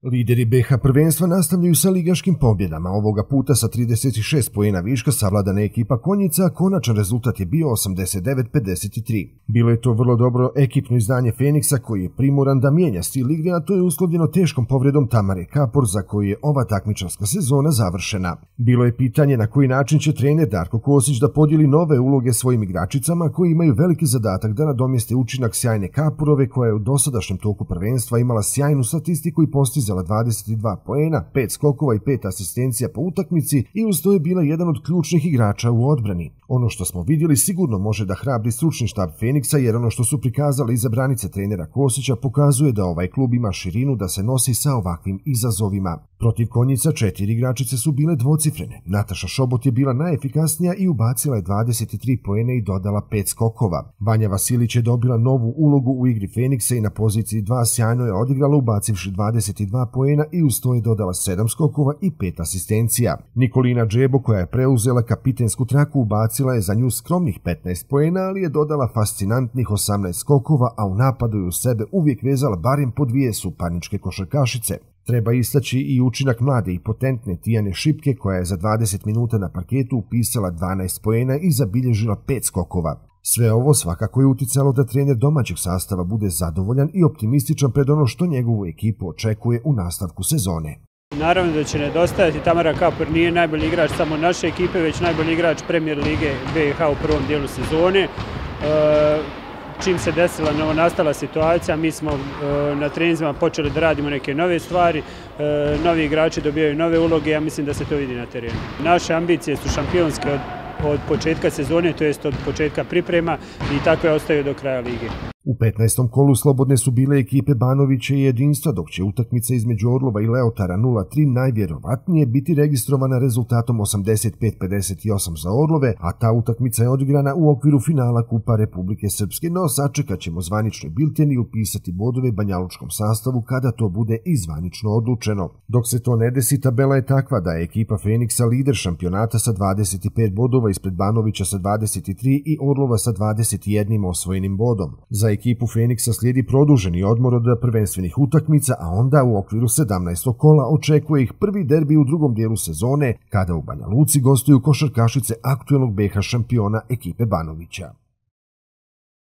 Lideri BiH prvenstva nastavljaju sa ligaškim pobjedama, ovoga puta sa 36 poena viška savladana ekipa Konjica, konačan rezultat je bio 89-53. Bilo je to vrlo dobro ekipno izdanje Feniksa koji je primoran da mijenja stil igre, a to je uslovljeno teškom povredom Tamare Kapor za koju je ova takmičarska sezona završena. Bilo je pitanje na koji način će trener Darko Kosić da podijeli nove uloge svojim igračicama koji imaju veliki zadatak da nadomjeste učinak sjajne Kaporove koja je u dosadašnjem toku prvenstva imala sjajnu statistiku i postizala 22 poena, 5 skokova i 5 asistencija po utakmici i uz to je bila jedan od ključnih igrača u odbrani. Ono što smo vidjeli sigurno može da hrabri stručni štab Feniksa, jer ono što su prikazali izabranice trenera Kosića pokazuje da ovaj klub ima širinu da se nosi sa ovakvim izazovima. Protiv Konjica 4 igračice su bile dvocifrene. Nataša Šobot je bila najefikasnija i ubacila je 23 poena i dodala 5 skokova. Vanja Vasilić je dobila novu ulogu u igri Feniksa i na poziciji 2 sjajno je odigrala ubacivši 22 poena i uz to je dodala 7 skokova i 5 asistencija. Nikolina Džebo, koja je preuzela kapitensku traku, ubacila je za nju skromnih 15 poena, ali je dodala fascinantnih 18 skokova, a u napadu je u sebe uvijek vezala barem po 2 suparničke košarkašice. Treba istaći i učinak mlade i potentne Tijane Šipke, koja je za 20 minuta na parketu upisala 12 poena i zabilježila 5 skokova. Sve ovo svakako je uticalo da trener domaćeg sastava bude zadovoljan i optimističan pred ono što njegovu ekipu očekuje u nastavku sezone. Naravno da će nedostajati. Tamara Kapor nije najbolji igrač samo naše ekipe, već najbolji igrač Premier lige BiH u prvom dijelu sezone. Čim se desila novonastala situacija, mi smo na treninzima počeli da radimo neke nove stvari, novi igrači dobijaju nove uloge, ja mislim da se to vidi na terenu. Naše ambicije su šampionske od početka sezone, to jest od početka priprema, i takve ostaju do kraja lige. U 15. kolu slobodne su bile ekipe Banovića i Jedinstva, dok će utakmica između Orlova i Leotara 0-3 najvjerovatnije biti registrovana rezultatom 85-58 za Orlove, a ta utakmica je odigrana u okviru finala Kupa Republike Srpske, no sačekat ćemo zvanični bilten i upisati bodove banjalučkom sastavu kada to bude i zvanično odlučeno. Dok se to ne desi, tabela je takva da je ekipa Feniksa lider šampionata sa 25 bodova ispred Banovića sa 23 i Orlova sa 21 osvojenim bodom. Za ekipu Feniksa slijedi produženi odmor od prvenstvenih utakmica, a onda u okviru 17. kola očekuje ih prvi derbi u drugom dijelu sezone, kada u Banja Luci gostuju košarkašice aktuelnog BiH šampiona ekipe Banovića.